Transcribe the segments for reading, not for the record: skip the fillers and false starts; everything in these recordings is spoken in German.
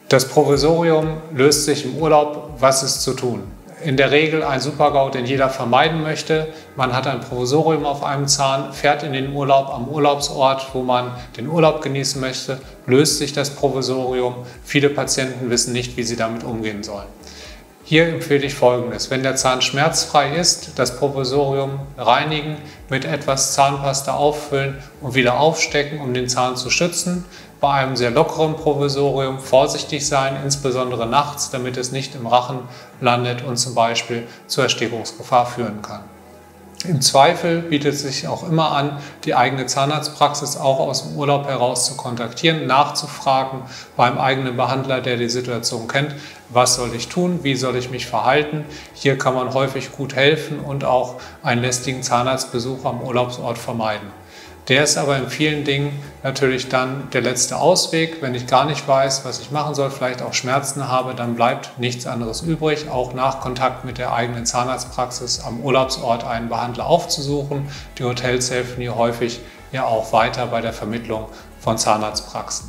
Das Provisorium löst sich im Urlaub. Was ist zu tun? In der Regel ein Super-GAU, den jeder vermeiden möchte. Man hat ein Provisorium auf einem Zahn, fährt in den Urlaub am Urlaubsort, wo man den Urlaub genießen möchte, löst sich das Provisorium. Viele Patienten wissen nicht, wie sie damit umgehen sollen. Hier empfehle ich Folgendes: Wenn der Zahn schmerzfrei ist, das Provisorium reinigen, mit etwas Zahnpasta auffüllen und wieder aufstecken, um den Zahn zu schützen. Bei einem sehr lockeren Provisorium vorsichtig sein, insbesondere nachts, damit es nicht im Rachen landet und zum Beispiel zur Erstickungsgefahr führen kann. Im Zweifel bietet es sich auch immer an, die eigene Zahnarztpraxis auch aus dem Urlaub heraus zu kontaktieren, nachzufragen beim eigenen Behandler, der die Situation kennt: Was soll ich tun, wie soll ich mich verhalten? Hier kann man häufig gut helfen und auch einen lästigen Zahnarztbesuch am Urlaubsort vermeiden. Der ist aber in vielen Dingen natürlich dann der letzte Ausweg. Wenn ich gar nicht weiß, was ich machen soll, vielleicht auch Schmerzen habe, dann bleibt nichts anderes übrig, auch nach Kontakt mit der eigenen Zahnarztpraxis am Urlaubsort einen Behandler aufzusuchen. Die Hotels helfen hier häufig ja auch weiter bei der Vermittlung von Zahnarztpraxen.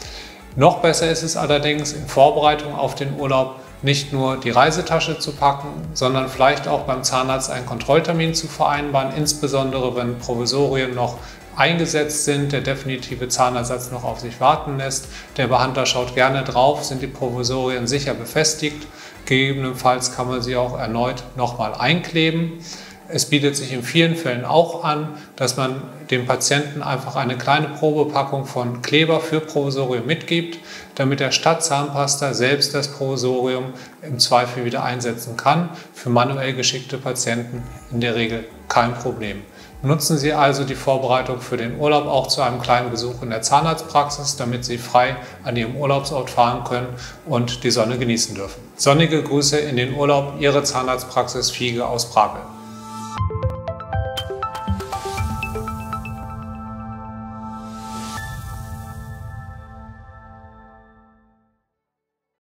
Noch besser ist es allerdings, in Vorbereitung auf den Urlaub nicht nur die Reisetasche zu packen, sondern vielleicht auch beim Zahnarzt einen Kontrolltermin zu vereinbaren, insbesondere wenn Provisorien noch eingesetzt sind, der definitive Zahnersatz noch auf sich warten lässt. Der Behandler schaut gerne drauf, sind die Provisorien sicher befestigt. Gegebenenfalls kann man sie auch erneut nochmal einkleben. Es bietet sich in vielen Fällen auch an, dass man dem Patienten einfach eine kleine Probepackung von Kleber für Provisorium mitgibt, damit er statt Zahnpasta selbst das Provisorium im Zweifel wieder einsetzen kann. Für manuell geschickte Patienten in der Regel kein Problem. Nutzen Sie also die Vorbereitung für den Urlaub auch zu einem kleinen Besuch in der Zahnarztpraxis, damit Sie frei an Ihrem Urlaubsort fahren können und die Sonne genießen dürfen. Sonnige Grüße in den Urlaub, Ihre Zahnarztpraxis Fiege aus Brakel.